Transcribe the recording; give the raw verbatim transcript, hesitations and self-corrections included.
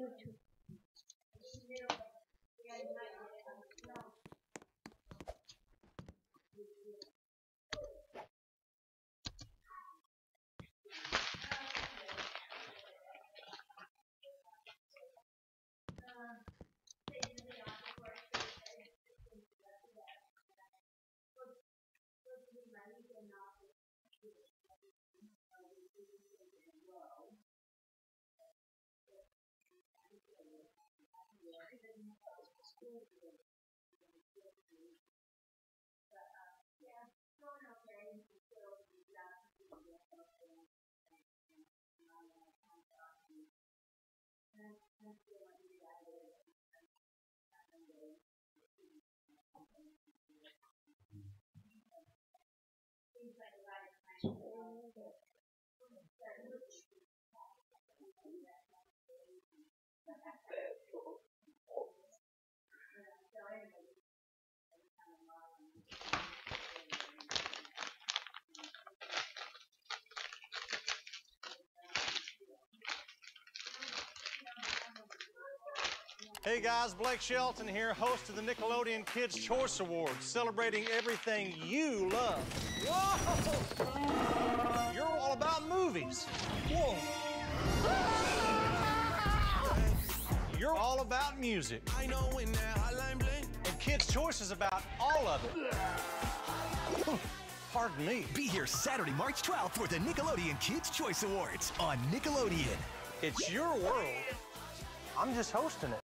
YouTube. Hey guys, Blake Shelton here, host of the Nickelodeon Kids' Choice Awards, celebrating everything you love. Whoa! You're all about movies. Whoa! You're all about music. I know when that hotline bling. And Kids' Choice is about all of it. Pardon me. Be here Saturday, March twelfth for the Nickelodeon Kids' Choice Awards on Nickelodeon. It's your world. I'm just hosting it.